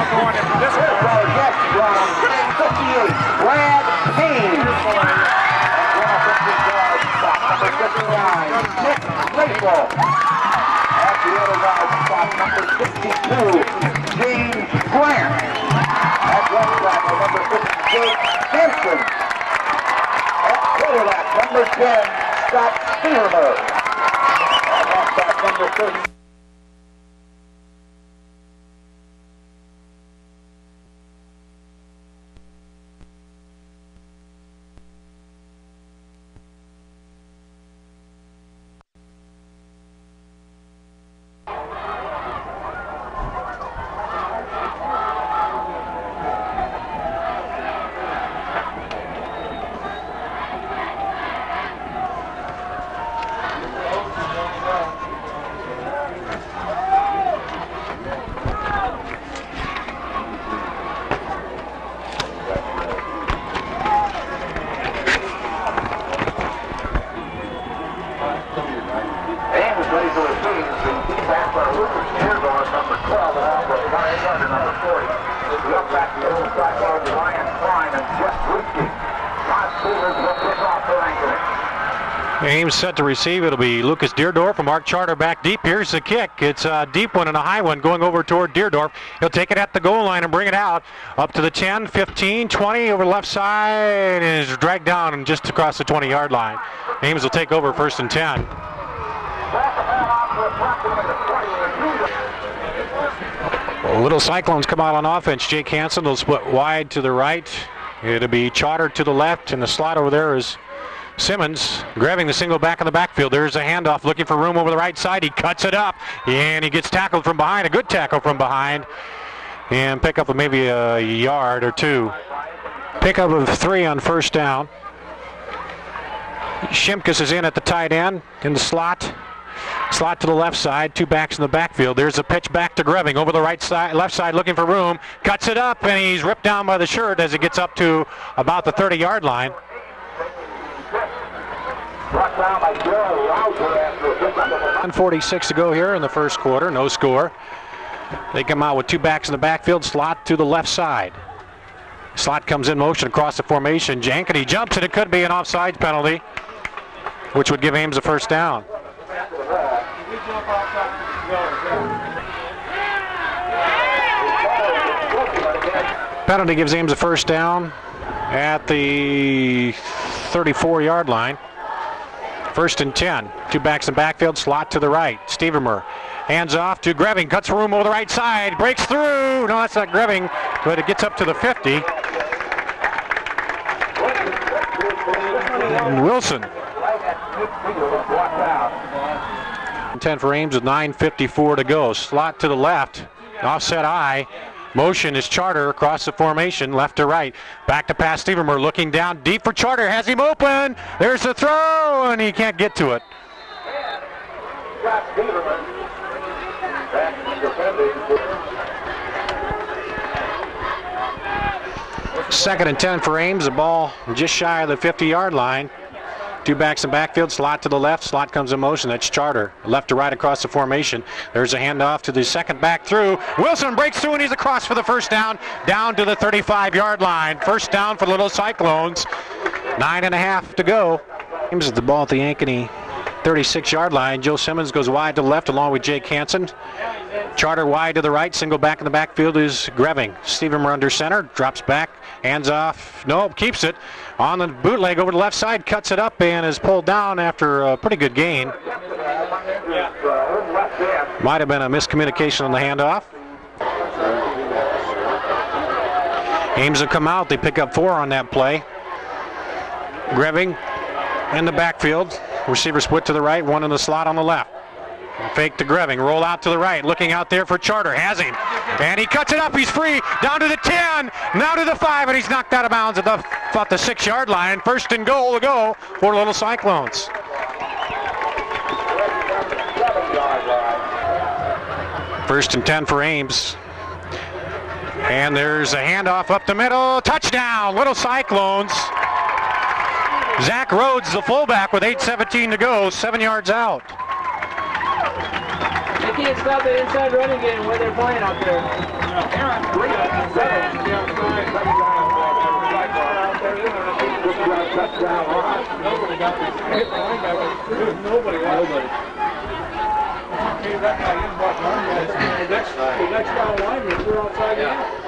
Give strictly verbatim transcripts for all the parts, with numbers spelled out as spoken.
going into this one. Yes, wrong. fifty-eight, Brad Ames. Number fifty-nine, Nick Maple. At the other guard spot, number sixty-two, James Grant. At left tackle, number fifty-two, Henson. At quarterback, number ten, Scott Steermer. At left back, number thirty. Ames set to receive. It'll be Lucas Deerdorf from Mark Charter back deep. Here's the kick. It's a deep one and a high one going over toward Deerdorf. He'll take it at the goal line and bring it out up to the ten, fifteen, twenty over the left side, and is dragged down just across the twenty-yard line. Ames will take over first and ten. Well, Little Cyclones come out on offense. Jake Hansen will split wide to the right. It'll be Charter to the left, and the slot over there is Simmons grabbing the single back in the backfield. There's a handoff looking for room over the right side. He cuts it up, and he gets tackled from behind. A good tackle from behind, and pick up of maybe a yard or two. Pick up of three on first down. Shimkus is in at the tight end in the slot. Slot to the left side, two backs in the backfield. There's a pitch back to Greving over the right side, left side looking for room. Cuts it up, and he's ripped down by the shirt as it gets up to about the thirty-yard line. one forty-six to go here in the first quarter, no score. They come out with two backs in the backfield, slot to the left side. Slot comes in motion across the formation. Ankeny jumps, and it could be an offside penalty, which would give Ames a first down. Penalty gives Ames a first down at the thirty-four-yard line. First and ten. Two backs in backfield, slot to the right. Stevermer hands off to Greving, cuts room over the right side, breaks through. No, that's not Greving, but it gets up to the fifty. And Wilson. ten for Ames with nine fifty-four to go. Slot to the left, offset eye. Motion is Charter across the formation, left to right. Back to pass Stevermer, looking down deep for Charter, has him open. There's the throw, and he can't get to it. Second and ten for Ames, the ball just shy of the fifty-yard line. Two backs in backfield, slot to the left, slot comes in motion, that's Charter. Left to right across the formation. There's a handoff to the second back through. Wilson breaks through and he's across for the first down, down to the thirty-five-yard line. First down for the Little Cyclones. Nine and a half to go. Ames at the ball at the Ankeny thirty-six-yard line. Joe Simmons goes wide to the left along with Jake Hansen. Charter wide to the right, single back in the backfield is Greving. Stevermer under center, drops back, hands off, no, keeps it. On the bootleg over the left side, cuts it up and is pulled down after a pretty good gain. Might have been a miscommunication on the handoff. Ames will come out, they pick up four on that play. Greving in the backfield, receiver split to the right, one in the slot on the left. Fake to Greving, roll out to the right, looking out there for Charter, has him. And he cuts it up, he's free, down to the ten, now to the five, and he's knocked out of bounds at the, about the six-yard line. First and goal to go for Little Cyclones. First and ten for Ames. And there's a handoff up the middle, touchdown, Little Cyclones. Zach Rhodes, the fullback, with eight seventeen to go, seven yards out. can't stop the inside running game where they're playing out there. Nobody got this. Nobody. Nobody. The next, the next guy lineman, we're outside yeah.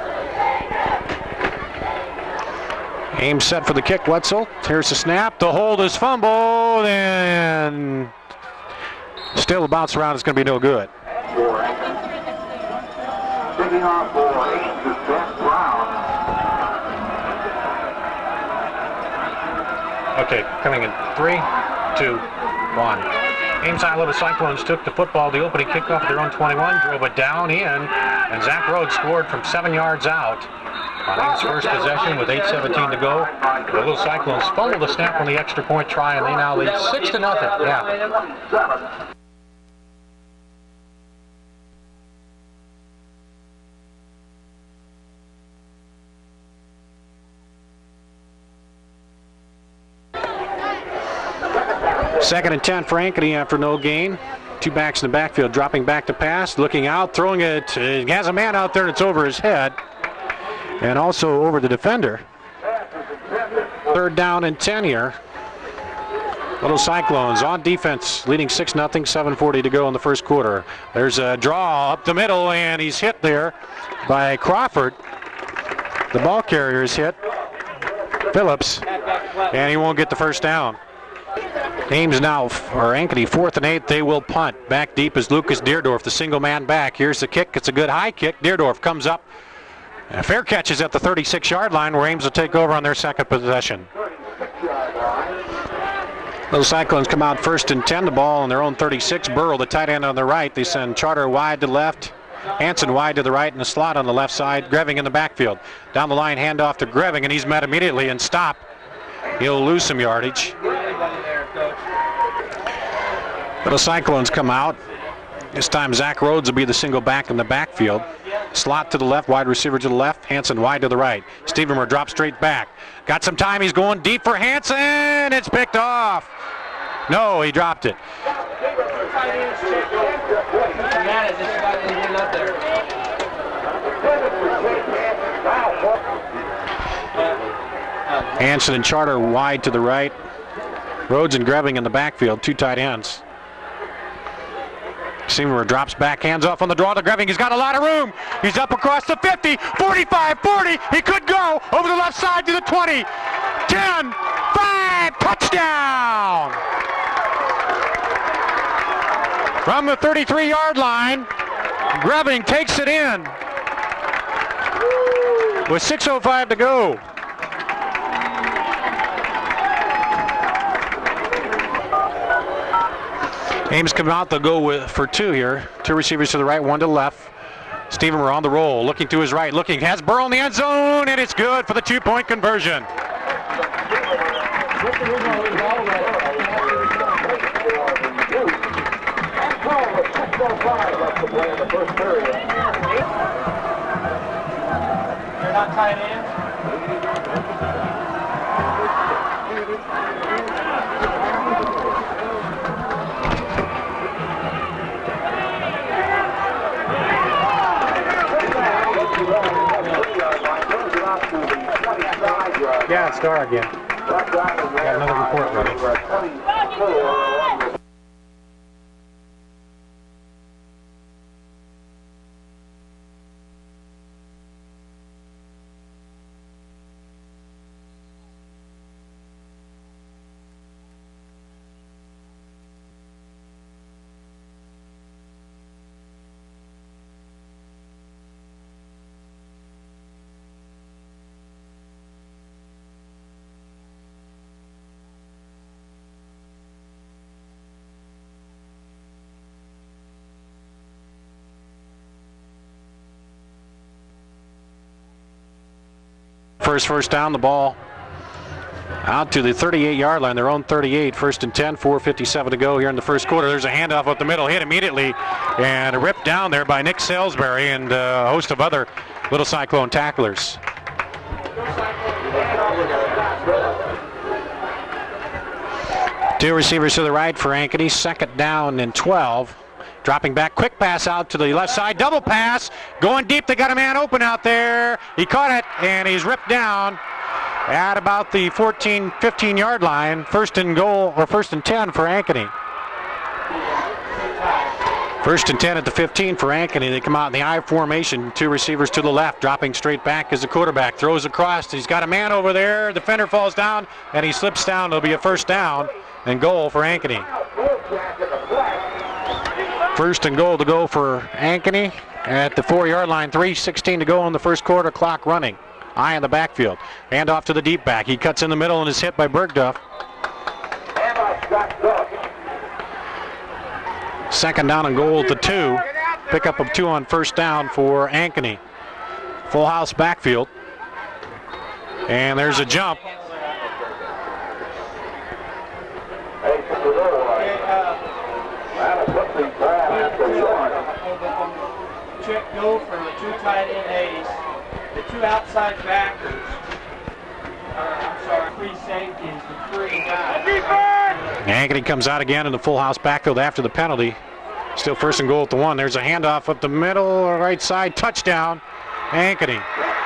Ames set for the kick, Wetzel. Here's the snap. The hold is fumbled, and still a bounce around. It's going to be no good. Picking off for Ames is Ben Brown. Okay, coming in three, two, one. Ames High-Level Cyclones took the football, the opening kickoff at their own twenty-one, drove it down in, and Zach Rhodes scored from seven yards out. On Ames' first possession with eight seventeen to go, the Little Cyclones fumbled the snap on the extra point try, and they now lead six to nothing. Yeah. Second and ten for Ankeny after no gain. Two backs in the backfield, dropping back to pass, looking out, throwing it. He has a man out there, and it's over his head. And also over the defender. Third down and ten here. Little Cyclones on defense, leading six nothing, seven forty to go in the first quarter. There's a draw up the middle, and he's hit there by Crawford. The ball carrier is hit, Phillips, and he won't get the first down. Ames now, or Ankeny, fourth and eight. They will punt. Back deep is Lucas Deerdorf, the single man back. Here's the kick. It's a good high kick. Deerdorf comes up. And a fair catch is at the thirty-six yard line, where Ames will take over on their second possession. Little Cyclones come out first and ten. The ball on their own thirty-six. Burrow, the tight end on the right. They send Charter wide to the left. Hanson wide to the right, and the slot on the left side. Greving in the backfield. Down the line, handoff to Greving, and he's met immediately and stopped. He'll lose some yardage. Little Cyclones come out. This time Zach Rhodes will be the single back in the backfield. Slot to the left, wide receiver to the left, Hanson wide to the right. Stevenmer drops straight back. Got some time, he's going deep for Hanson. It's picked off. No, he dropped it. Hanson and Charter wide to the right. Rhodes and Greving in the backfield, two tight ends. Stevenmer drops back, hands off on the draw to Greving. He's got a lot of room. He's up across the fifty, forty-five, forty. He could go over the left side to the twenty. ten, five, touchdown! From the thirty-three yard line, Greving takes it in with six oh five to go. Ames come out, they'll go with, for two here. Two receivers to the right, one to the left. Stevenmer on the roll, looking to his right, looking, has Burrow in the end zone, and it's good for the two-point conversion. They're not tight ends. Yeah, star again. Got another report running. First first down, the ball out to the thirty-eight yard line, their own thirty-eight. First and ten, four fifty-seven to go here in the first quarter. There's a handoff up the middle, hit immediately, and a rip down there by Nick Salisbury and a host of other Little Cyclone tacklers. Two receivers to the right for Ankeny, second down and twelve. Dropping back, quick pass out to the left side, double pass, going deep. They got a man open out there. He caught it, and he's ripped down at about the fourteen, fifteen yard line. First and goal, or first and ten for Ankeny. First and ten at the fifteen for Ankeny. They come out in the I formation. Two receivers to the left, dropping straight back as the quarterback throws across. He's got a man over there. Defender falls down, and he slips down. It'll be a first down and goal for Ankeny. First and goal to go for Ankeny at the four yard line. three sixteen to go in the first quarter. Clock running. Eye in the backfield. Hand off to the deep back. He cuts in the middle and is hit by Bergduff. Second down and goal to two. Pickup of two on first down for Ankeny. Full house backfield. And there's a jump. Check go for the two tight end A's. The two outside backers. Uh, I'm sorry, three safeties, the three guys. Ankeny comes out again in the full house backfield after the penalty. Still first and goal at the one. There's a handoff up the middle, right side, touchdown, Ankeny.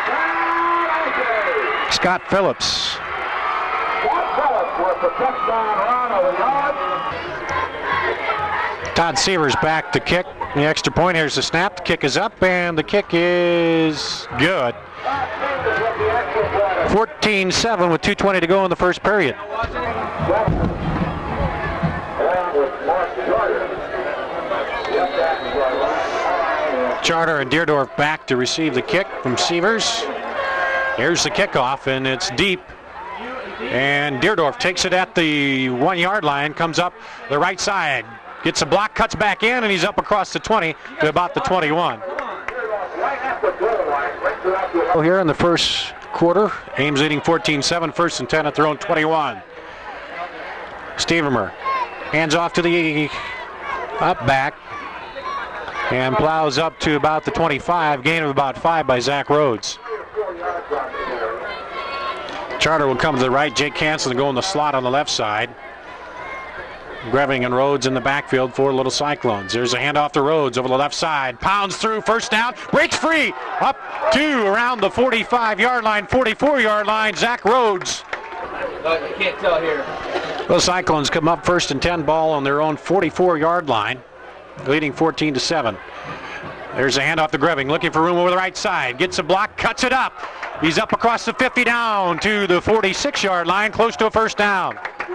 Scott Phillips. Todd Severs back to kick the extra point. Here's the snap. The kick is up, and the kick is good. fourteen seven with two twenty to go in the first period. Charter and Deerdorf back to receive the kick from Severs. Here's the kickoff, and it's deep. And Deerdorf takes it at the one yard line, comes up the right side, gets a block, cuts back in, and he's up across the twenty to about the twenty-one. Here in the first quarter, Ames leading fourteen seven, first and ten at their own twenty-one. Stevermer hands off to the up back and plows up to about the twenty-five, gain of about five by Zach Rhodes. Charter will come to the right, Jake Hansen will go in the slot on the left side. Greving and Rhodes in the backfield for Little Cyclones. There's a handoff to Rhodes over the left side. Pounds through, first down, breaks free, up to around the forty-five yard line, forty-four yard line, Zach Rhodes. Uh, you can't tell here. Little Cyclones come up first and ten, ball on their own forty-four yard line, leading fourteen to seven. There's a handoff to Greving, looking for room over the right side. Gets a block, cuts it up. He's up across the fifty, down to the forty-six yard line, close to a first down.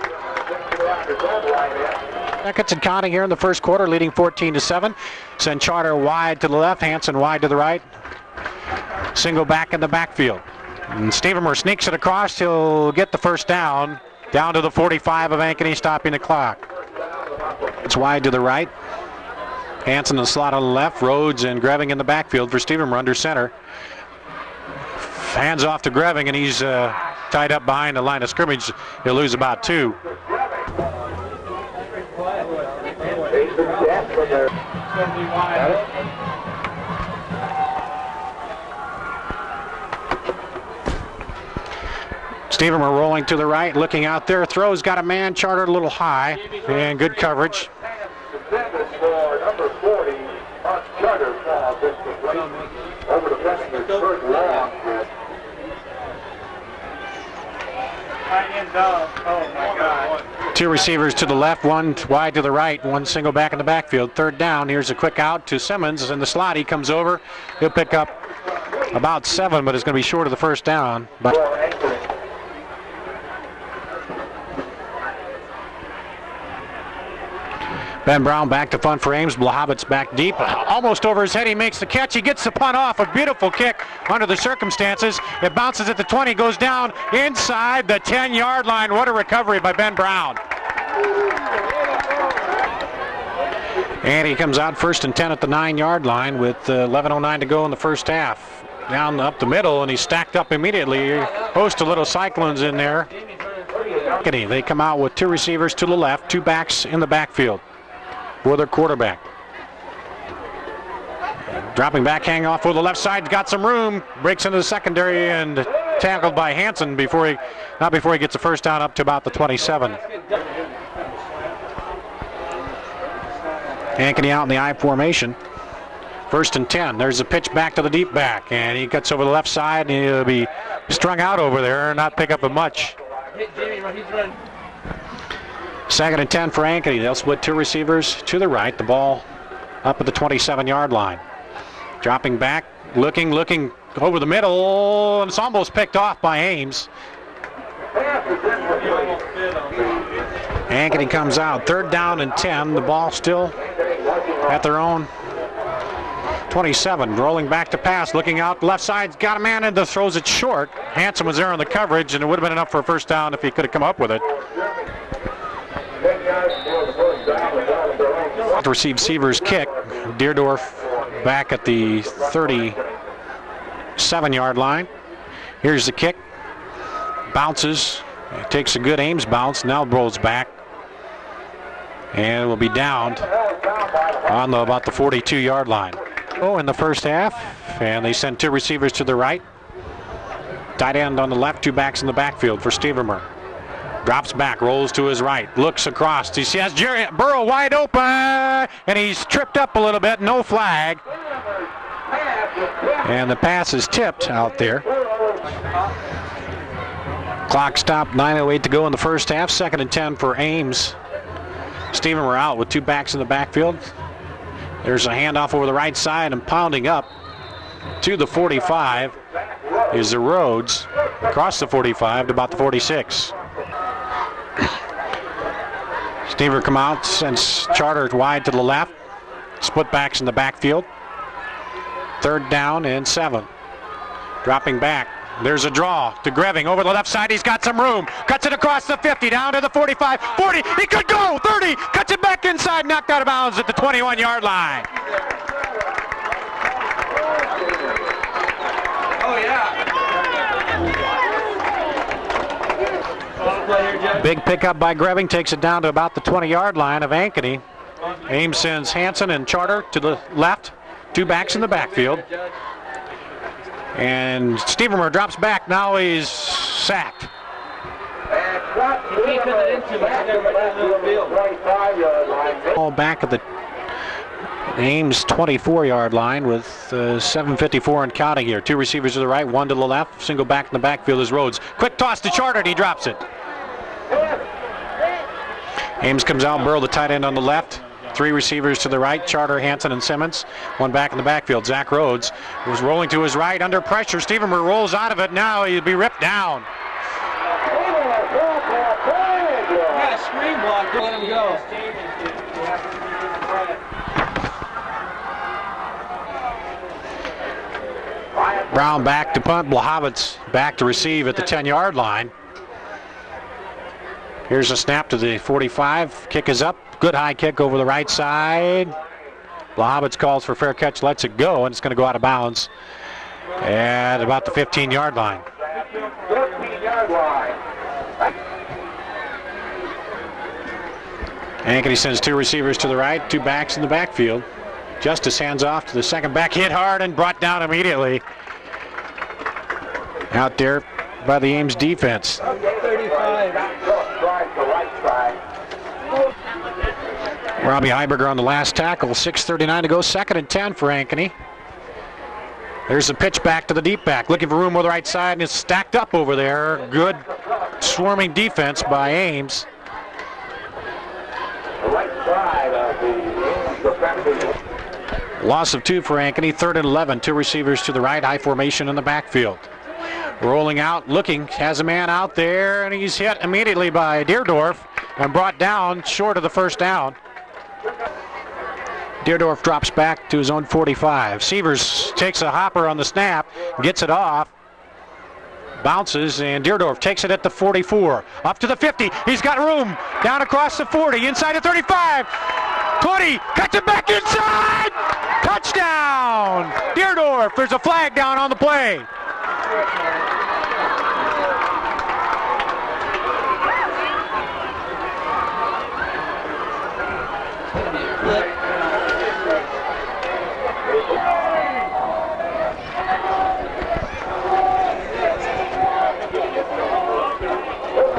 Beckett and Connie here in the first quarter, leading fourteen to seven. Send Charter wide to the left, Hansen wide to the right. Single back in the backfield. And Stevermer sneaks it across. He'll get the first down, down to the forty-five of Ankeny, stopping the clock. It's wide to the right. Hansen in the slot on the left. Rhodes and Greving in the backfield for Stevermer under center. Hands off to Greving, and he's uh, tied up behind the line of scrimmage. He'll lose about two. Stevermer rolling to the right, looking out there. Throws got a man, Chartered a little high, and good coverage. Two receivers to the left, one wide to the right, one single back in the backfield. Third down, here's a quick out to Simmons in the slot. He comes over. He'll pick up about seven, but it's going to be short of the first down. But Ben Brown back to punt for Ames. Blahovitz back deep, almost over his head. He makes the catch. He gets the punt off. A beautiful kick under the circumstances. It bounces at the twenty, goes down inside the ten yard line. What a recovery by Ben Brown. And he comes out first and ten at the nine yard line with uh, eleven oh nine to go in the first half. Down up the middle, and he's stacked up immediately. Host of Little Cyclones in there. They come out with two receivers to the left, two backs in the backfield for their quarterback. Dropping back, hang off for the left side, got some room, breaks into the secondary and tackled by Hansen before he, not before he gets the first down up to about the twenty-seven. Ankeny out in the I formation. First and ten. There's a pitch back to the deep back, and he cuts over the left side, and he'll be strung out over there and not pick up a much. Second and ten for Ankeny. They'll split two receivers to the right. The ball up at the twenty-seven-yard line. Dropping back, looking, looking over the middle, and it's almost picked off by Ames. Ankeny comes out. Third down and ten. The ball still at their own twenty-seven. Rolling back to pass, looking out left side. Got a man in, throws it short. Hanson was there on the coverage, and it would have been enough for a first down if he could have come up with it. To receive Seaver's kick. Deerdorf back at the thirty-seven-yard line. Here's the kick. Bounces. It takes a good Ames bounce. Now rolls back. And will be downed on the, about the forty-two-yard line. Oh, in the first half. And they send two receivers to the right. Tight end on the left, two backs in the backfield for Stevermer. Drops back, rolls to his right, looks across. He has Jerry Burrow wide open, and he's tripped up a little bit. No flag. And the pass is tipped out there. Clock stopped, nine oh eight to go in the first half. Second and ten for Ames. Stevermer out with two backs in the backfield. There's a handoff over the right side, and pounding up to the forty-five is the Rhodes. Across the forty-five to about the forty-six. Stever come out, sends Charter wide to the left. Split backs in the backfield. Third down and seven. Dropping back. There's a draw to Greving over the left side. He's got some room. Cuts it across the fifty, down to the forty-five, forty. He could go. thirty. Cuts it back inside. Knocked out of bounds at the twenty-one-yard line. Oh, yeah. Big pickup by Greving. Takes it down to about the twenty-yard line of Ankeny. Ames sends Hanson and Charter to the left. Two backs in the backfield. And Stevermer drops back. Now he's sacked. Ball back at the Ames twenty-four-yard line with uh, seven fifty-four and counting here. Two receivers to the right, one to the left. Single back in the backfield is Rhodes. Quick toss to Charter, and he drops it. Ames comes out. Burrow, the tight end, on the left. Three receivers to the right, Charter, Hanson, and Simmons. One back in the backfield, Zach Rhodes was rolling to his right under pressure. Stevermer rolls out of it. Now he'll be ripped down. You got a screen block. Let him go. Brown back to punt. Blahovitz back to receive at the ten-yard line. Here's a snap to the forty-five. Kick is up. Good high kick over the right side. Blahovitz calls for fair catch, lets it go, and it's going to go out of bounds at about the fifteen-yard line. Ankeny sends two receivers to the right, two backs in the backfield. Justice hands off to the second back, hit hard and brought down immediately. Out there by the Ames defense. Robbie Heiberger on the last tackle. six thirty-nine to go. Second and ten for Ankeny. There's a pitch back to the deep back. Looking for room on the right side, and it's stacked up over there. Good swarming defense by Ames. Loss of two for Ankeny. Third and eleven. Two receivers to the right. High formation in the backfield. Rolling out, looking, has a man out there, and he's hit immediately by Deerdorf and brought down short of the first down. Deerdorf drops back to his own forty-five. Sievers takes a hopper on the snap, gets it off, bounces, and Deerdorf takes it at the forty-four. Up to the fifty. He's got room. Down across the forty. Inside the thirty-five. twenty. Cuts it back inside. Touchdown. Deerdorf. There's a flag down on the play.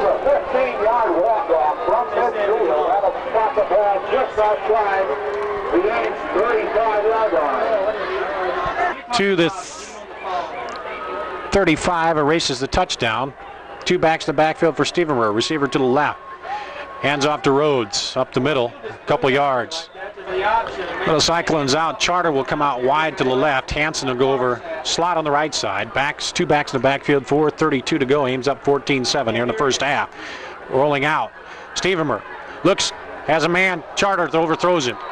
fifteen-yard walk-off from midfield. That'll stop the ball just outside To the thirty-five, erases the touchdown. Two backs to the backfield for Stevenmer. Receiver to the left. Hands off to Rhodes, up the middle, a couple yards. Little Cyclones out. Charter will come out wide to the left. Hanson will go over slot on the right side. Backs, two backs in the backfield, four thirty-two to go. Ames up fourteen seven here in the first half. Rolling out. Stevenmer looks, has a man. Charter overthrows him.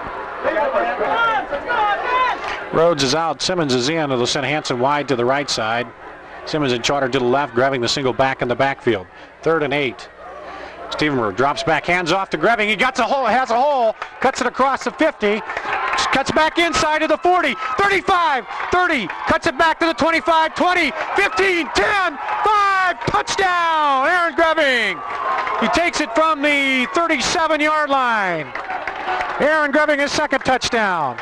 Rhodes is out. Simmons is in. They'll send Hanson wide to the right side. Simmons and Charter to the left, grabbing the single back in the backfield. Third and eight. Stevenmer drops back, hands off to Greving. He gets a hole, has a hole, cuts it across the fifty, cuts back inside to the forty, thirty-five, thirty, cuts it back to the twenty-five, twenty, fifteen, ten, five, touchdown, Aaron Greving. He takes it from the thirty-seven yard line. Aaron Greving, his second touchdown.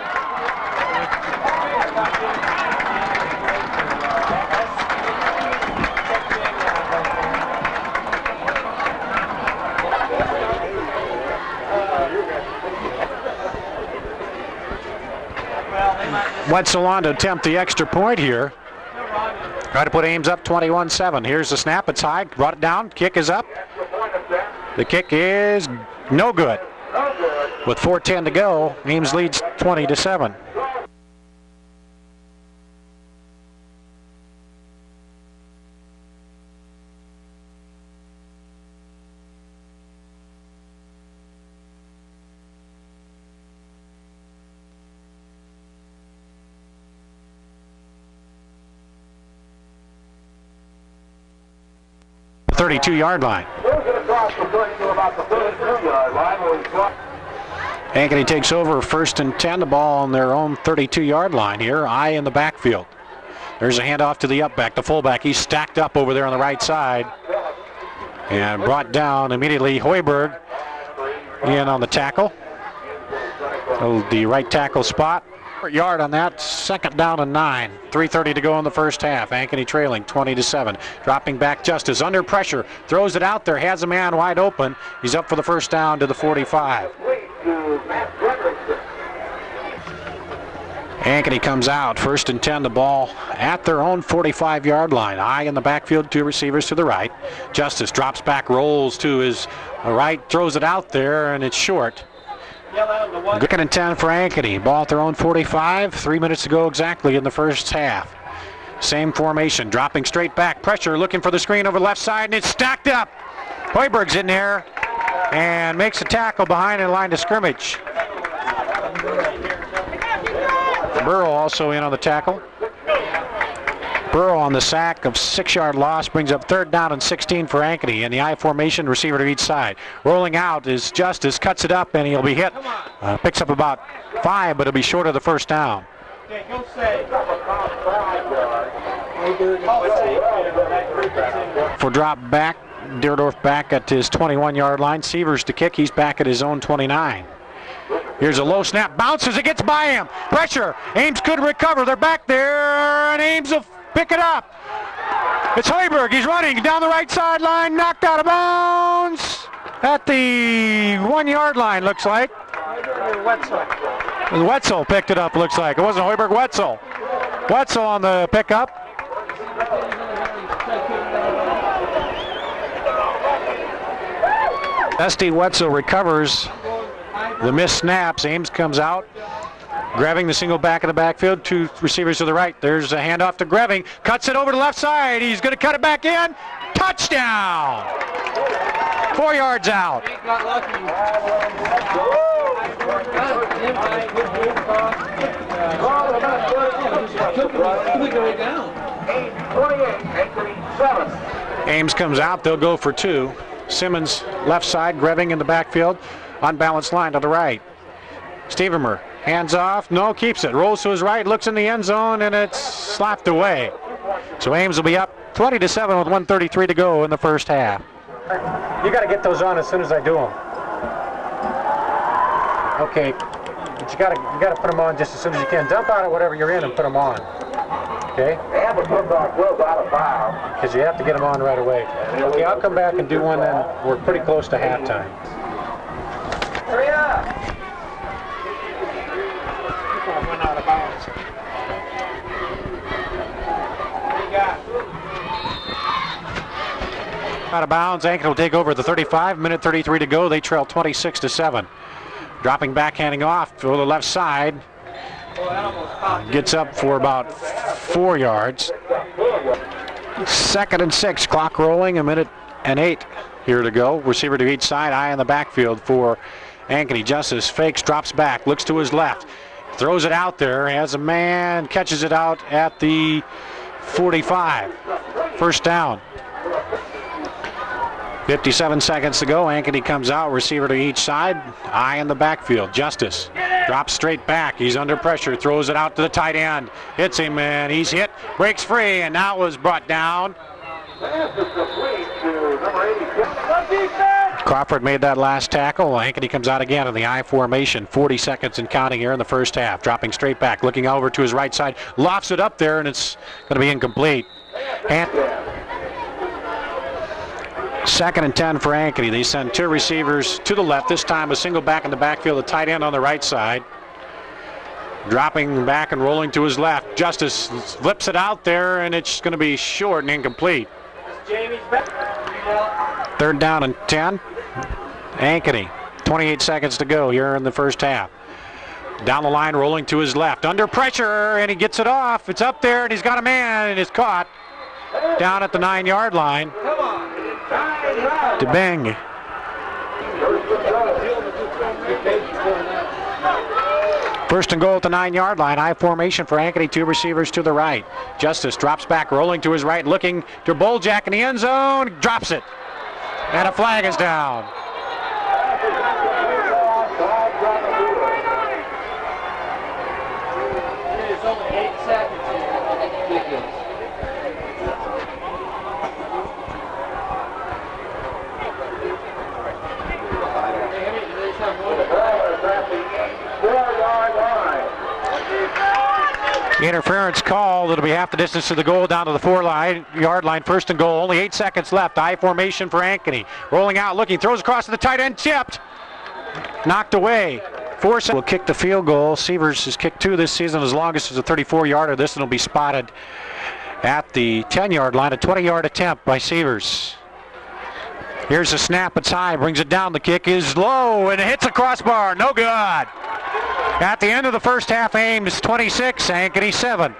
Wetzel on to attempt the extra point here. Try to put Ames up twenty-one seven. Here's the snap. It's high. Brought it down. Kick is up. The kick is no good. With four ten to go, Ames leads twenty to seven. thirty-two yard line. Ankeny takes over first and ten, the ball on their own thirty-two yard line here. Eye in the backfield. There's a handoff to the upback, the fullback. He's stacked up over there on the right side and brought down immediately. Hoiberg in on the tackle. Oh, the right tackle spot. Yard on that, second down and nine. three thirty to go in the first half. Ankeny trailing twenty to seven. Dropping back Justice under pressure, throws it out there, has a man wide open. He's up for the first down to the forty-five. Ankeny comes out, first and ten, the ball at their own forty-five yard line. Eye in the backfield, two receivers to the right. Justice drops back, rolls to his right, throws it out there, and it's short. Second and ten for Ankeny. Ball at their own forty-five. Three minutes to go exactly in the first half. Same formation. Dropping straight back. Pressure. Looking for the screen over the left side. And it's stacked up. Hoiberg's in there. And makes a tackle behind the line of scrimmage. Burrow also in on the tackle. Burrow on the sack of six yard loss brings up third down and sixteen for Ankeny. In the I formation, receiver to each side. Rolling out is Justice, cuts it up, and he'll be hit. Uh, picks up about five, but it'll be short of the first down. Okay, go say. For drop back, Deerdorf back at his twenty-one yard line. Sievers to kick, he's back at his own twenty-nine. Here's a low snap, bounces, it gets by him. Pressure, Ames could recover, they're back there, and Ames will pick it up. It's Hoiberg, he's running down the right sideline, knocked out of bounds at the one yard line, looks like. Wetzel. Wetzel picked it up, looks like. It wasn't Hoiberg, Wetzel. Wetzel on the pickup. Esty Wetzel recovers the missed snaps. Ames comes out, grabbing the single back in the backfield. Two receivers to the right. There's a handoff to Greving. Cuts it over to the left side. He's going to cut it back in. Touchdown! Four yards out. Ames comes out. They'll go for two. Simmons left side, Greving in the backfield. Unbalanced line to the right. Stevenmer, hands off, no, keeps it. Rolls to his right, looks in the end zone, and it's slapped away. So Ames will be up twenty to seven with one thirty-three to go in the first half. You got to get those on as soon as I do them. Okay, but you got to you got to put them on just as soon as you can. Dump out of whatever you're in and put them on. Okay? And the football goes out of bounds. Because you have to get them on right away. Okay, I'll come back and do one then. We're pretty close to halftime. Hurry up! Out of bounds. Ankeny will take over the thirty-five. Minute thirty-three to go. They trail twenty-six to seven. Dropping back, handing off to the left side. Gets up for about four yards. Second and six. Clock rolling. A minute and eight here to go. Receiver to each side. Eye in the backfield for Ankeny. Justice fakes, drops back, looks to his left. Throws it out there. Has a man. Catches it out at the forty-five. First down. fifty-seven seconds to go. Ankeny comes out. Receiver to each side. Eye in the backfield. Justice drops straight back. He's under pressure. Throws it out to the tight end. Hits him, and he's hit. Breaks free, and now is brought down. Crawford made that last tackle. Ankeny comes out again in the I formation. forty seconds and counting here in the first half. Dropping straight back. Looking over to his right side. Lofts it up there, and it's going to be incomplete. And second and ten for Ankeny. They send two receivers to the left. This time a single back in the backfield, a tight end on the right side. Dropping back and rolling to his left. Justice flips it out there, and it's going to be short and incomplete. Third down and ten. Ankeny. twenty-eight seconds to go here in the first half. Down the line, rolling to his left. Under pressure, and he gets it off. It's up there, and he's got a man, and it's caught down at the nine-yard line. To Bing. First and goal at the nine-yard line. High formation for Ankeny. Two receivers to the right. Justice drops back, rolling to his right, looking to Bulljack in the end zone. Drops it. And a flag is down. It's only eight seconds. Interference call. It'll be half the distance to the goal, down to the four-yard line. First and goal. Only eight seconds left. I formation for Ankeny. Rolling out, looking, throws across to the tight end. Tipped. Knocked away. Four seconds. Will kick the field goal. Sievers has kicked two this season. As long as it's a thirty-four-yarder, this one will be spotted at the ten-yard line. A twenty-yard attempt by Sievers. Here's a snap. It's high. Brings it down. The kick is low, and it hits the crossbar. No good. At the end of the first half, Ames twenty-six, Ankeny seven.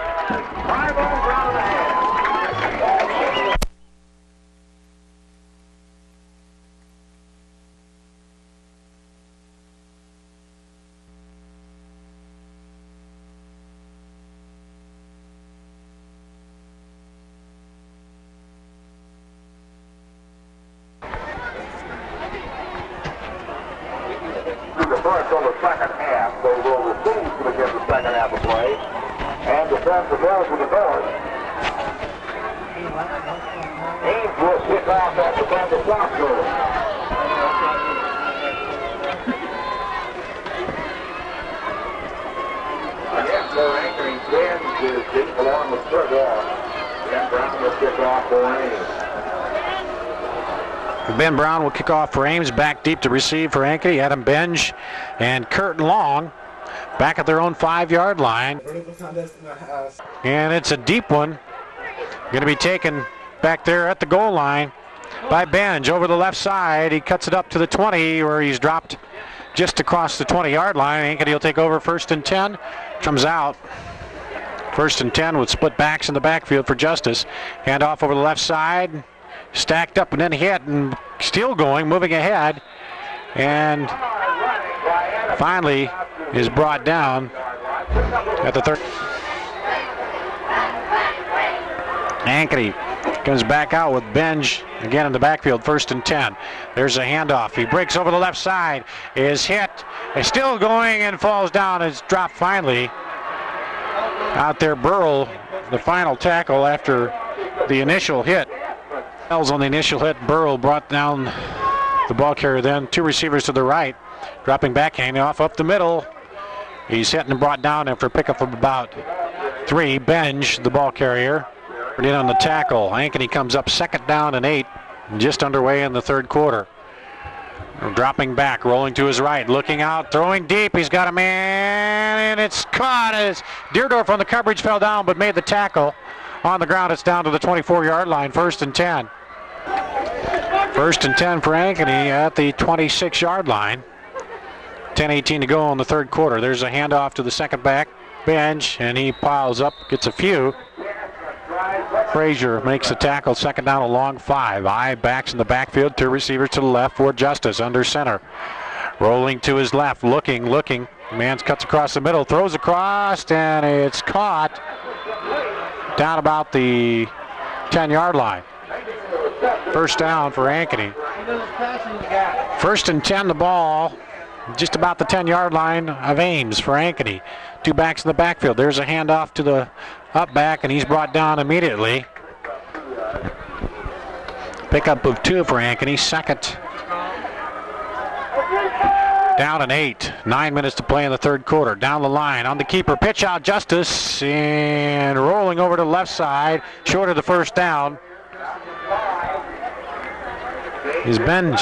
Until the second half, they will receive to begin the second half of play, and defend the ball to the north. Ames will kick off at the end of block goal. Again, for Ankeny, James is deep along with third off. Ben Brown will kick off for Ames. Ben Brown will kick off for Ames. Back deep to receive for Ankeny. Adam Benge and Curtin Long back at their own five-yard line. And it's a deep one. Going to be taken back there at the goal line by Benge over the left side. He cuts it up to the twenty, where he's dropped just across the twenty-yard line. Ankeny will take over first and ten. Comes out. First and ten with split backs in the backfield for Justice. Hand off over the left side. Stacked up and then hit, and still going, moving ahead, and finally is brought down at the third. Ankeny comes back out with Benge again in the backfield, first and ten. There's a handoff. He breaks over the left side, is hit, is still going, and falls down. Is dropped finally. Out there, Burrell, the final tackle after the initial hit. On the initial hit, Burrow brought down the ball carrier then. Two receivers to the right. Dropping back, handing off up the middle. He's hit and brought down after a pickup of about three. Benge, the ball carrier, in on the tackle. Ankeny comes up second down and eight, just underway in the third quarter. Dropping back, rolling to his right, looking out, throwing deep. He's got a man, and it's caught as Deerdorf on the coverage fell down but made the tackle. On the ground, it's down to the twenty-four-yard line, first and ten. First and ten for Ankeny at the twenty-six yard line. ten eighteen to go in the third quarter. There's a handoff to the second back bench, and he piles up, gets a few. Frazier makes the tackle, second down, a long five. I backs in the backfield, two receivers to the left for Justice, under center. Rolling to his left, looking, looking. Man cuts across the middle, throws across, and it's caught down about the ten yard line. First down for Ankeny. First and ten, the ball, just about the ten yard line of Ames for Ankeny. Two backs in the backfield. There's a handoff to the up back, and he's brought down immediately. Pickup of two for Ankeny, second. Down and eight. Nine minutes to play in the third quarter. Down the line on the keeper. Pitch out, Justice, and rolling over to the left side, short of the first down. Is Benj.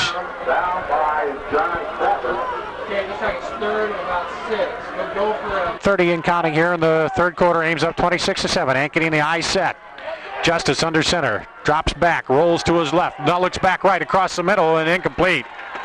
thirty in counting here in the third quarter. Ames up twenty-six to seven. Ankeny in the eye set. Justice under center. Drops back. Rolls to his left. Now looks back right across the middle and incomplete.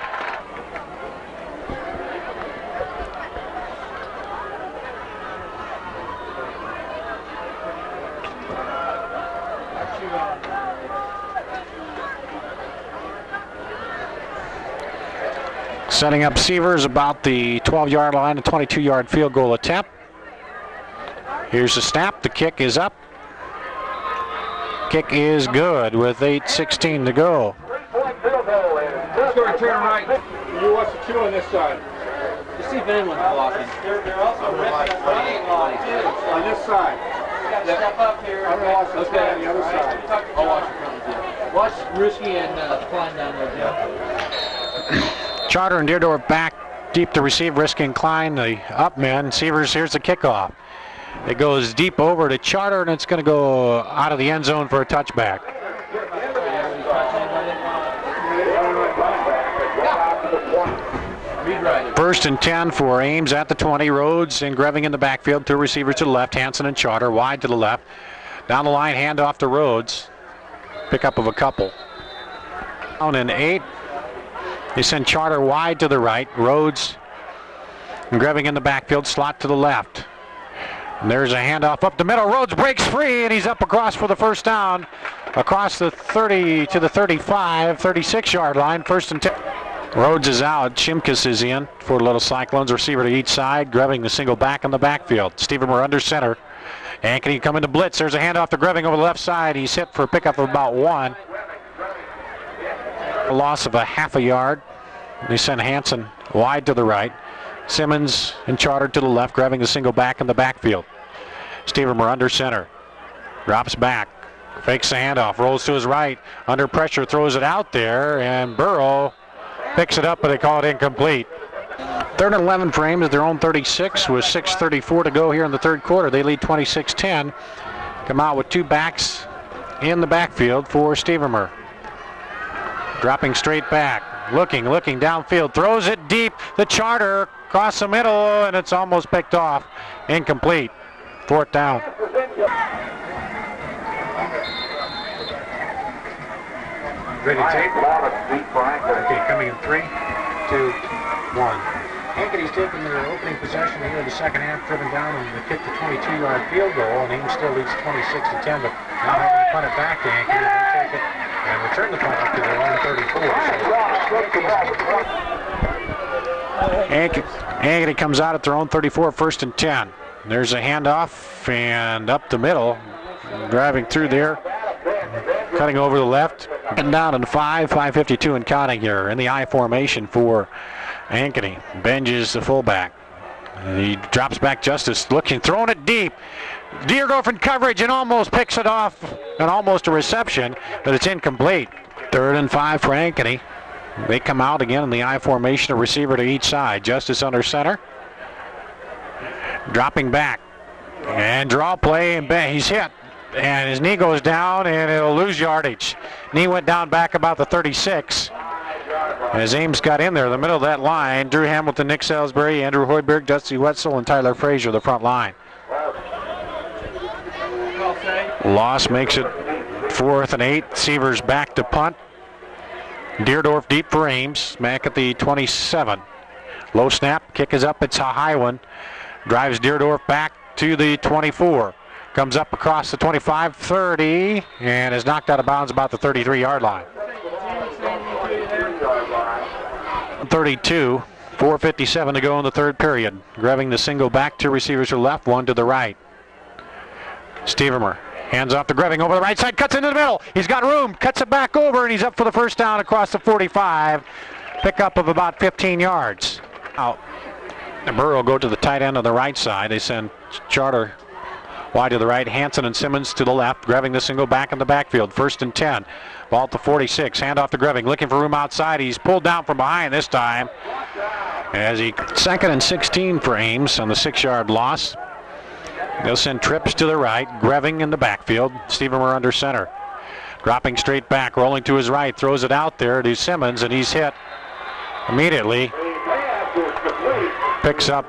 Setting up Severs about the twelve yard line, a twenty-two yard field goal attempt. Here's the snap. The kick is up. Kick is good with eight sixteen to go. Turn right. You watch the two on this side. You see Van one's blocking. They're, they're also running line too. On this side. You got to step up here. I'm going to watch okay. on the other right. side. I'll watch it from the Watch Risky and uh, Klein down there, Joe. Charter and Deerdorf back deep to receive. Risky and Klein, the up men. Severs, here's the kickoff. It goes deep over to Charter, and it's going to go out of the end zone for a touchback. First and ten for Ames at the twenty. Rhodes and Greving in the backfield. Two receivers to the left. Hanson and Charter wide to the left. Down the line, handoff to Rhodes. Pickup of a couple. Down and eight. They send Charter wide to the right. Rhodes and Greving in the backfield. Slot to the left. And there's a handoff up the middle. Rhodes breaks free, and he's up across for the first down. Across the thirty to the thirty-five, thirty-six yard line. First and ten. Rhodes is out. Chimkus is in for the Little Cyclones. Receiver to each side. Greving the single back in the backfield. Stevenmer under center. Ankeny coming to blitz. There's a handoff to Greving over the left side. He's hit for a pickup of about one. A loss of a half a yard. They send Hanson wide to the right. Simmons and Charter to the left. Greving the single back in the backfield. Stevenmer under center. Drops back. Fakes the handoff. Rolls to his right. Under pressure. Throws it out there. And Burrow picks it up, but they call it incomplete. Third and eleven for Ames at their own thirty-six with six thirty-four to go here in the third quarter. They lead twenty-six ten. Come out with two backs in the backfield for Stevenmer. Dropping straight back. Looking, looking downfield. Throws it deep. The Charter across the middle, and it's almost picked off. Incomplete. Fourth down. Ready to take? Okay, coming in three, two, one. Ankeny's taking their opening possession here in the second half, driven down and they kick the twenty-two yard field goal, and Ames still leads twenty-six to ten, but now having to punt it back to Ankeny, they take it and return the punt up to their own thirty-four. So Ankeny comes out at their own thirty-four, first and ten. There's a handoff and up the middle, driving through there, cutting over the left, and down in five, five fifty-two and counting here in the I formation for Ankeny. Benj is the fullback. He drops back. Justice looking, throwing it deep. Deerdorf in coverage and almost picks it off, and almost a reception, but it's incomplete. Third and five for Ankeny. They come out again in the I formation, a receiver to each side. Justice under center. Dropping back. And draw play, and Ben, he's hit. And his knee goes down, and it'll lose yardage. Knee went down back about the thirty-six. As Ames got in there, the middle of that line, Drew Hamilton, Nick Salisbury, Andrew Hoiberg, Dusty Wetzel, and Tyler Frazier, the front line. Loss makes it fourth and eight. Severs back to punt. Deerdorf deep for Ames, back at the twenty-seven. Low snap, kick is up, it's a high one. Drives Deerdorf back to the twenty-four. Comes up across the twenty-five, thirty, and is knocked out of bounds about the thirty-three yard line. thirty-two, four fifty-seven to go in the third period. Grabbing the single back, two receivers to the left, one to the right. Stevermer hands off to Greving over the right side, cuts into the middle. He's got room, cuts it back over, and he's up for the first down across the forty-five. Pickup of about fifteen yards. Out. And Burrow will go to the tight end on the right side. They send Charter wide to the right. Hanson and Simmons to the left. Greving the single back in the backfield. First and ten. Ball at the forty-six. Hand off to Greving. Looking for room outside. He's pulled down from behind this time. As he second and sixteen for Ames on the six-yard loss. They'll send trips to the right. Greving in the backfield. Stevermer under center. Dropping straight back. Rolling to his right. Throws it out there to Simmons, and he's hit immediately. Picks up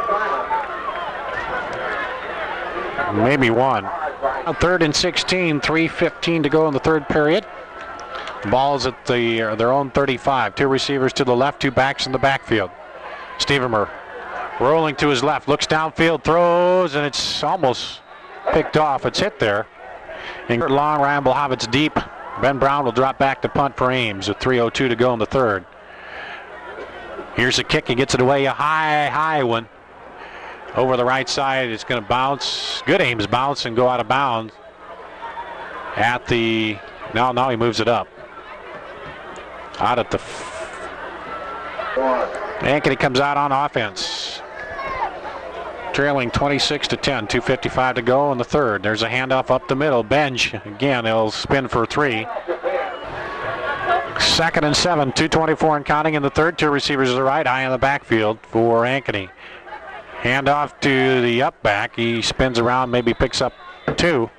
maybe one. Third and sixteen, three fifteen to go in the third period. Ball's at the uh, their own thirty-five. Two receivers to the left, two backs in the backfield. Stevermer rolling to his left, looks downfield, throws, and it's almost picked off. It's hit there. And long, Ryan Blahovitz deep. Ben Brown will drop back to punt for Ames with three oh two to go in the third. Here's a kick. He gets it away, a high, high one. Over the right side, it's going to bounce. Good Ames bounce and go out of bounds. At the, now, now he moves it up. Out at the, Ankeny comes out on offense. Trailing twenty-six to ten, two fifty-five to go in the third. There's a handoff up the middle. Bench, again, he'll spin for three. Second and seven, two twenty-four and counting in the third. Two receivers to the right, eye in the backfield for Ankeny. Hand off to the up back. He spins around, maybe picks up two.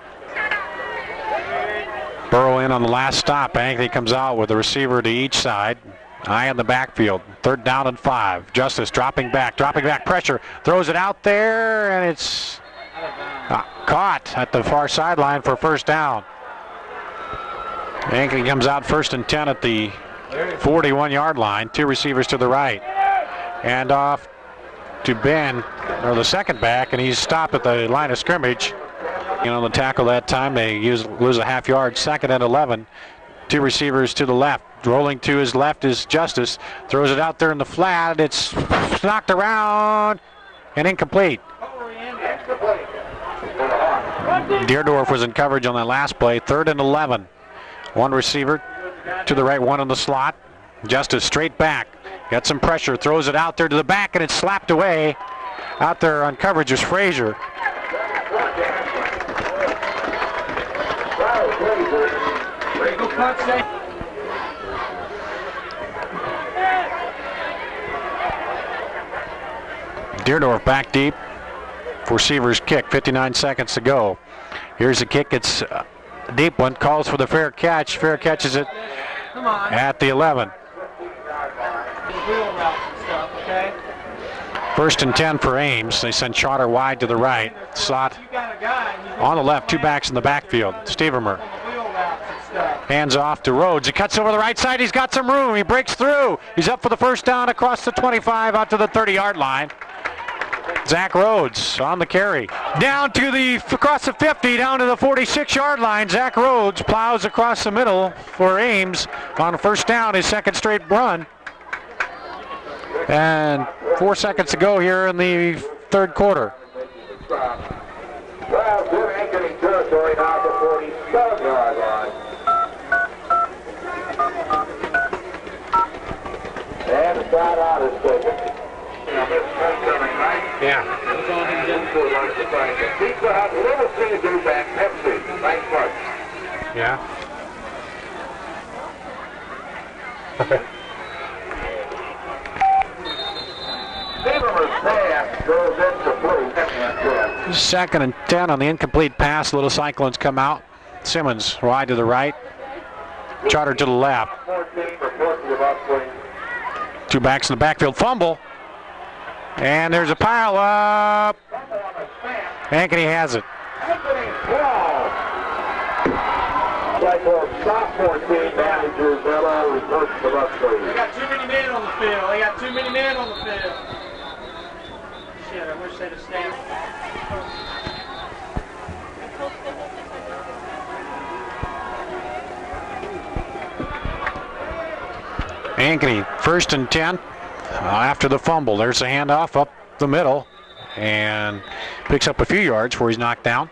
Burrow in on the last stop. Ankeny comes out with a receiver to each side. Eye in the backfield. Third down and five. Justice dropping back, dropping back, pressure. Throws it out there, and it's uh, caught at the far sideline for first down. Ankeny comes out first and ten at the forty-one yard line. Two receivers to the right. And off to Ben, or the second back, and he's stopped at the line of scrimmage. You know, the tackle that time, they use, lose a half yard. Second and eleven. Two receivers to the left. Rolling to his left is Justice. Throws it out there in the flat. It's knocked around and incomplete. Deerdorf was in coverage on that last play. Third and eleven. One receiver to the right, one in the slot. Justice straight back. Got some pressure. Throws it out there to the back, and it's slapped away. Out there on coverage is Frazier. Deerdorf back deep. Receiver's kick. fifty-nine seconds to go. Here's the kick. It's a deep one. Calls for the fair catch. Fair catches it at the eleven. First and ten for Ames. They send Charter wide to the right. Slot on the left. Two backs in the backfield. Stevermer hands off to Rhodes. He cuts over the right side. He's got some room. He breaks through. He's up for the first down across the twenty-five out to the thirty yard line. Zach Rhodes on the carry. Down to the, across the fifty, down to the forty-six yard line. Zach Rhodes plows across the middle for Ames on first down, his second straight run. And four seconds to go here in the third quarter. Well, good Ankeny territory now to forty-seven yard line. And the side out is taken. Yeah. Pizza Hut, Little Caesars, and Pepsi. Thanks much. Yeah. Second and ten on the incomplete pass. Little Cyclones come out. Simmons wide to the right. Charter to the left. Two backs in the backfield. Fumble. And there's a pile up. Ankeny has it. cycle sophomore team manager Bella reports to referee. They got too many men on the field. They got too many men on the field. Shit, I wish they'd have stayed. Ankeny, first and ten. Uh, after the fumble, there's a handoff up the middle and picks up a few yards before he's knocked down.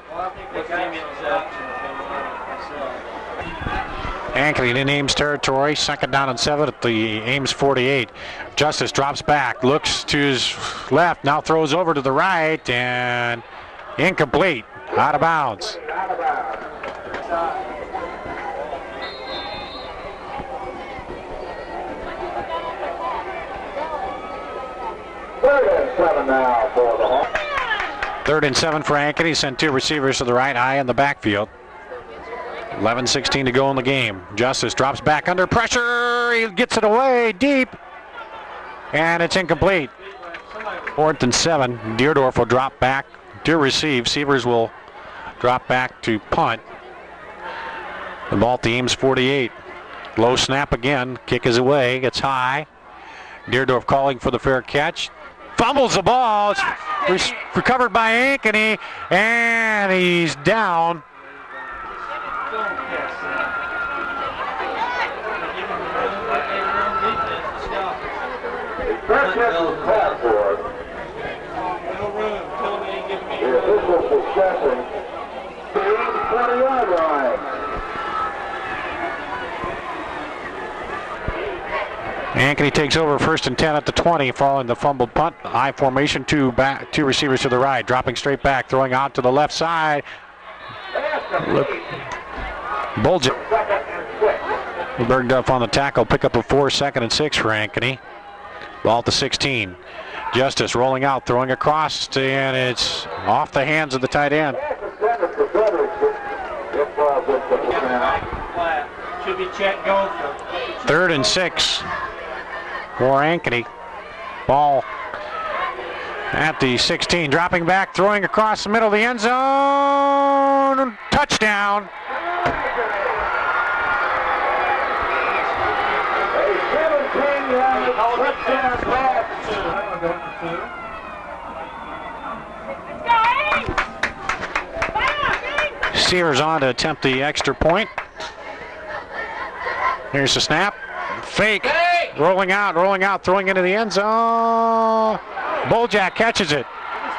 Ankeny in Ames territory, second down and seven at the Ames forty-eight. Justice drops back, looks to his left, now throws over to the right, and incomplete, out of bounds. Third and seven now for the Hawks. Third and seven for Ankeny, sent two receivers to the right, high in the backfield. eleven sixteen to go in the game. Justice drops back under pressure. He gets it away deep. And it's incomplete. Fourth and seven. Deerdorf will drop back to receive. Sievers will drop back to punt. The ball at the Ames forty-eight. Low snap again. Kick is away. It's high. Deerdorf calling for the fair catch. Fumbles the ball. It's re- recovered by Ankeny. And he's down. First catch was called for. The officials discussing the twenty-yard line. Ankeny takes over first and ten at the twenty following the fumbled punt. High formation, two back, two receivers to the right, dropping straight back, throwing out to the left side. Look, Bulge. Bergduff on the tackle, pick up a four, second and six for Ankeny. Ball at the sixteen. Justice rolling out, throwing across, and it's off the hands of the tight end. Should be check going for Third and six for Ankeny. Ball at the sixteen, dropping back, throwing across the middle of the end zone. Touchdown. Sears on to attempt the extra point. Here's the snap. Fake. Rolling out, rolling out, throwing into the end zone. Boljak catches it.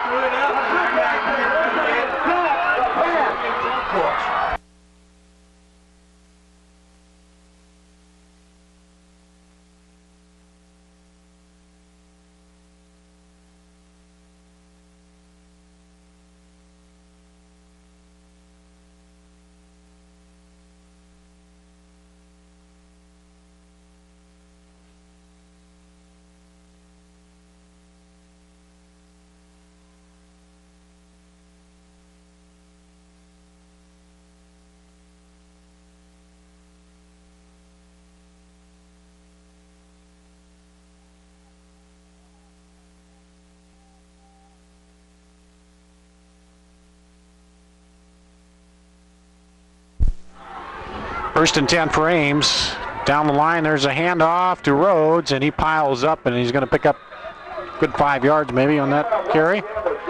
First and ten for Ames. Down the line, there's a handoff to Rhodes, and he piles up, and he's going to pick up a good five yards maybe on that carry.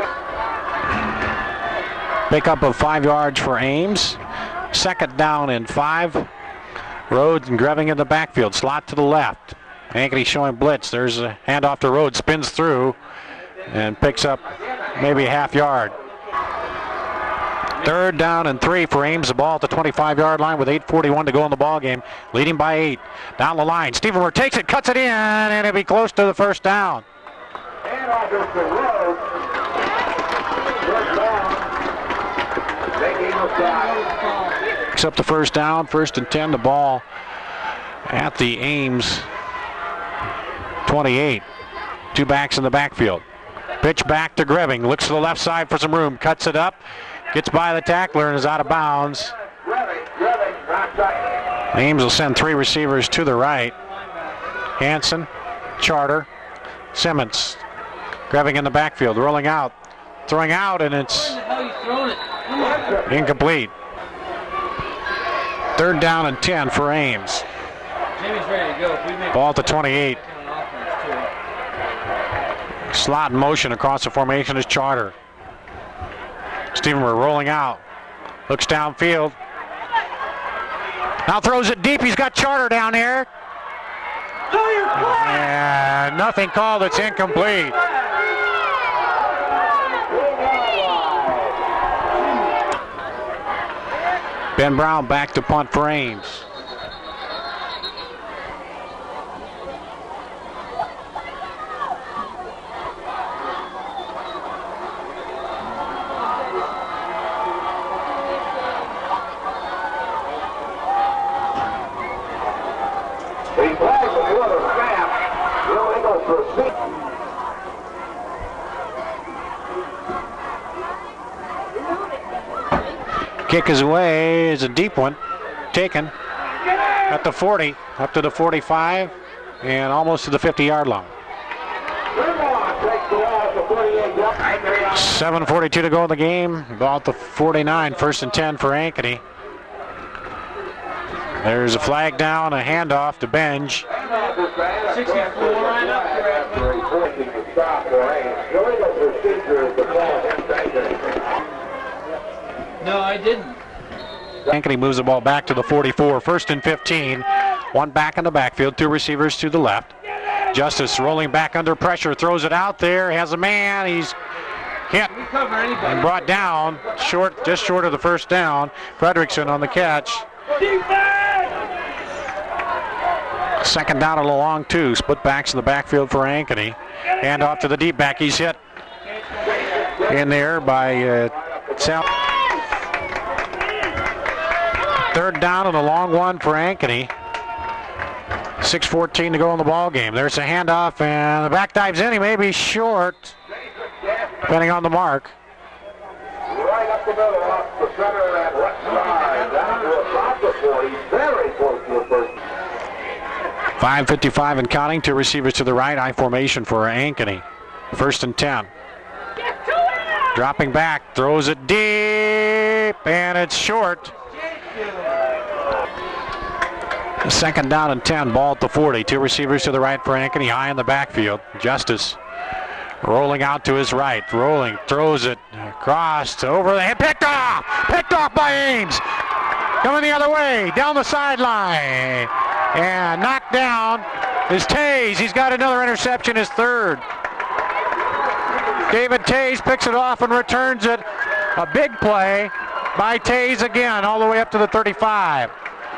Pick up of five yards for Ames. Second down and five. Rhodes and Greving in the backfield. Slot to the left. Ankeny showing blitz. There's a handoff to Rhodes. Spins through and picks up maybe a half yard. Third down and three for Ames. The ball at the twenty-five-yard line with eight forty-one to go in the ball game. Leading by eight. Down the line. Stephen Moore takes it, cuts it in, and it'll be close to the first down. And off is the road. First down. Taking the side. Picks up the first down. First and ten. The ball at the Ames twenty-eight. Two backs in the backfield. Pitch back to Greving. Looks to the left side for some room. Cuts it up. Gets by the tackler and is out of bounds. Ames will send three receivers to the right. Hanson, Charter, Simmons. Greving in the backfield, rolling out, throwing out, and it's incomplete. Third down and ten for Ames. Jimmy's ready to go. If we make Ball at the twenty-eight. Slot in motion across the formation is Charter. Stevenmer rolling out. Looks downfield. Now throws it deep. He's got Charter down there. And nothing called. It's incomplete. Ben Brown back to punt for Ames. Kick is away, is a deep one, taken at the forty, up to the forty-five, and almost to the fifty-yard line. seven forty-two to go in the game, ball at the forty-nine, first and ten for Ankeny. There's a flag down, a handoff to Benj. sixty-four right up No, I didn't. Ankeny moves the ball back to the forty-four, first and fifteen. One back in the backfield, two receivers to the left. Justice rolling back under pressure, throws it out there, has a man, he's hit and brought down, short, just short of the first down. Fredrickson on the catch. Second down and a long two, split backs in the backfield for Ankeny. Hand off to the deep back, he's hit in there by uh, Sal. Third down and a long one for Ankeny. six fourteen to go in the ball game. There's a handoff and the back dives in. He may be short, depending on the mark. Right up the middle, off the center of that left side, down to about the forty, very close to the first. five fifty-five and counting. Two receivers to the right. I formation for Ankeny. First and ten. Dropping back, throws it deep, and it's short. Second down and ten, ball at the forty. Two receivers to the right for Ankeny, high in the backfield. Justice rolling out to his right, rolling, throws it across, over the head, picked off! Picked off by Ames! Coming the other way, down the sideline. And knocked down is Tays. He's got another interception, his third. David Tays picks it off and returns it. A big play by Tays again, all the way up to the thirty-five.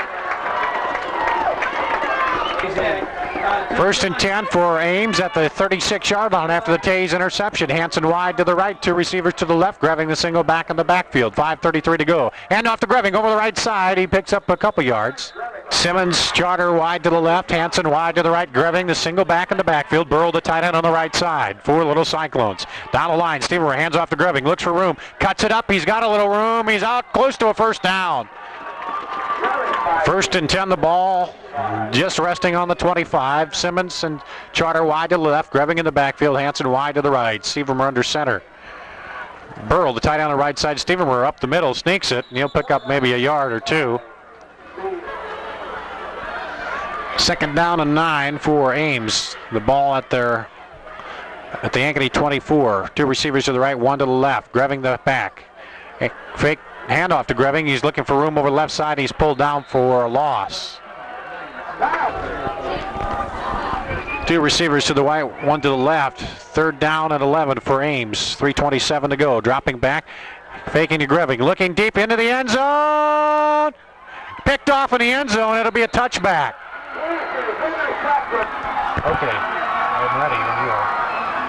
First and ten for Ames at the thirty-six-yard line after the Tays interception. Hanson wide to the right, two receivers to the left, grabbing the single back in the backfield. five thirty-three to go. Hand off to Greving over the right side. He picks up a couple yards. Simmons, Charter wide to the left, Hanson wide to the right, Greving the single back in the backfield. Burrow the tight end on the right side. Four little Cyclones. Down the line, Stever hands off to Greving, looks for room, cuts it up. He's got a little room. He's out close to a first down. First and ten, the ball just resting on the twenty-five. Simmons and Charter wide to the left, Greving in the backfield, Hanson wide to the right. Stevermer under center. Burrow, the tight end on the right side. Stevermer up the middle, sneaks it, and he'll pick up maybe a yard or two. Second down and nine for Ames. The ball at their at the Ankeny twenty-four. Two receivers to the right, one to the left. Greving the back. Fake handoff to Greving. He's looking for room over the left side. He's pulled down for a loss. Two receivers to the right, one to the left. Third down and eleven for Ames. three twenty-seven to go. Dropping back, faking to Greving. Looking deep into the end zone. Picked off in the end zone. It'll be a touchback. Okay, I'm ready when you are.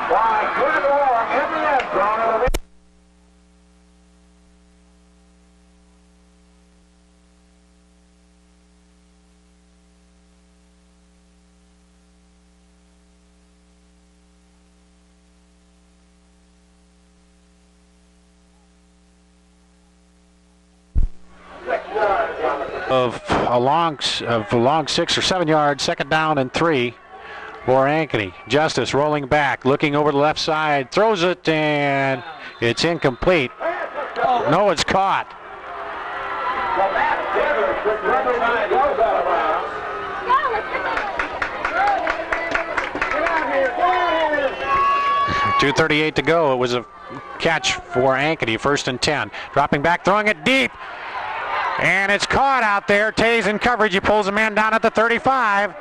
Of a long, of a long six or seven yards, second down and three for Ankeny. Justice rolling back, looking over the left side, throws it, and it's incomplete. No, it's caught. two thirty-eight to go. It was a catch for Ankeny, first and ten. Dropping back, throwing it deep. And it's caught out there. Tays in coverage. He pulls a man down at the thirty-five.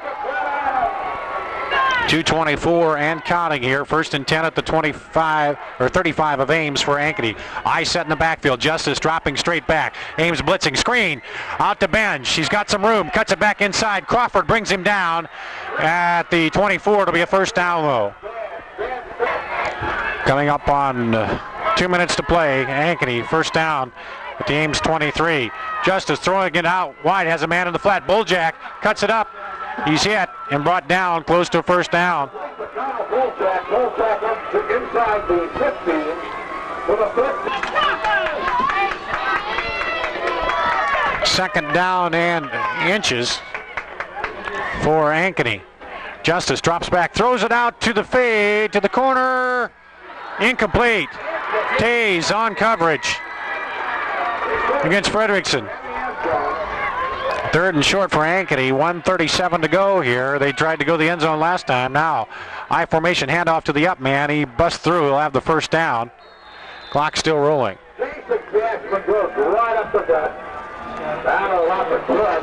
two twenty-four and counting here. First and ten at the twenty-five or thirty-five of Ames for Ankeny. I set in the backfield. Justice dropping straight back. Ames blitzing. Screen. Out to Benj. He's got some room. Cuts it back inside. Crawford brings him down at the twenty-four. It'll be a first down though. Coming up on uh, two minutes to play. Ankeny first down at the Ames twenty-three. Justice throwing it out wide. Has a man in the flat. Bulljack cuts it up. He's hit and brought down close to a first down. Bulljack, Bulljack up to inside the fifteen for the first. Second down and inches for Ankeny. Justice drops back, throws it out to the fade, to the corner. Incomplete. Tays on coverage against Fredrickson. Third and short for Ankeny. one thirty-seven to go here. They tried to go the end zone last time. Now, I formation handoff to the up man. He busts through. He'll have the first down. Clock still rolling. Jason Jackson goes right up the gut. Down a lot of blood.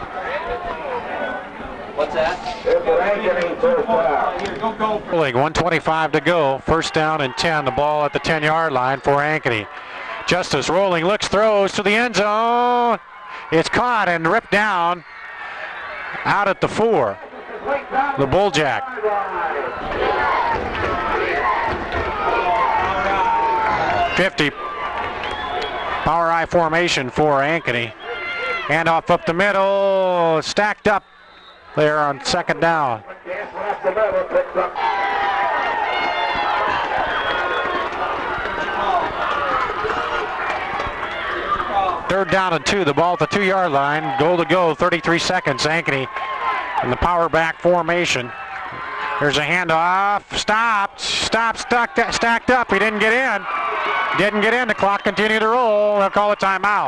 What's that? It's an Ankeny first down. Rolling. one twenty-five to go. First down and ten. The ball at the ten-yard line for Ankeny. Justice rolling, looks, throws to the end zone. It's caught and ripped down out at the four. The Bulljack. fifty. Power I formation for Ankeny. Handoff up the middle. Stacked up there on second down. Third down and two. The ball at the two-yard line. Goal to go. thirty-three seconds. Ankeny in the power back formation. There's a handoff. Stopped. Stopped. Stuck. Stacked up. He didn't get in. Didn't get in. The clock continued to roll. They'll call a timeout.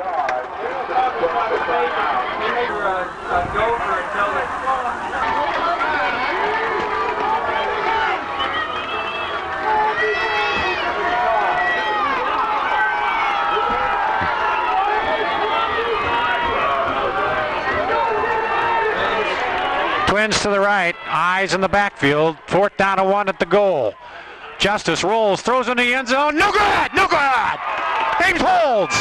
Twins to the right, eyes in the backfield, fourth down and one at the goal. Justice rolls, throws in the end zone, no good, no good! Ames holds!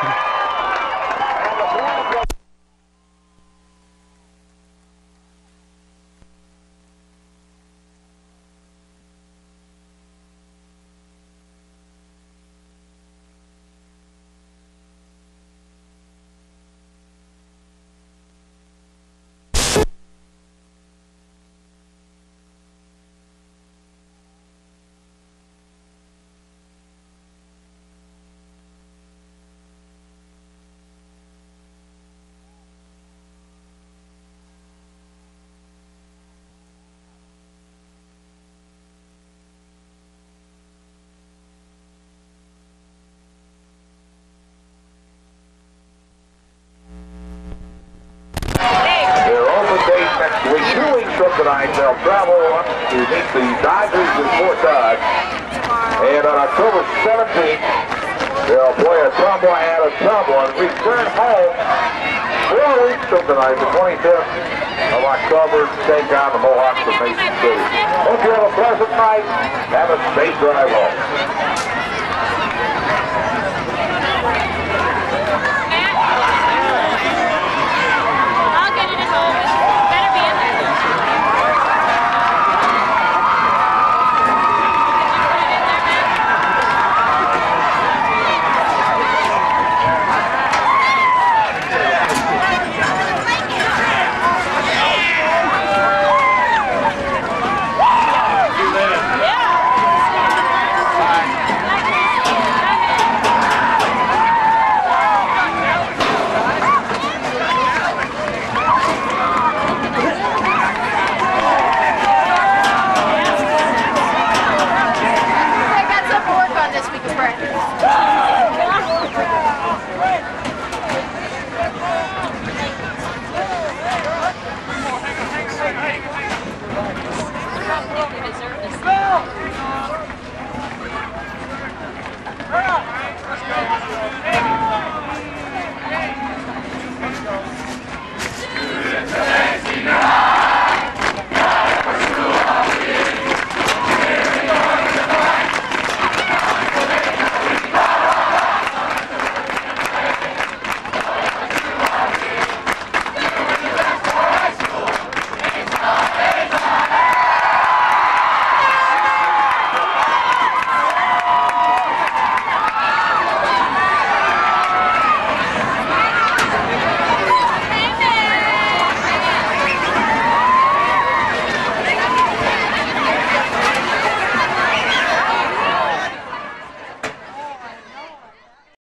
Tonight they'll travel up to meet the Dodgers in Fort Dodge, and on October seventeenth they'll play a Tumblr and a Tumblr and return home four weeks from tonight, the twenty-fifth of October, to take on the Mohawks of Mason City. Hope you have a pleasant night. Have a safe drive home.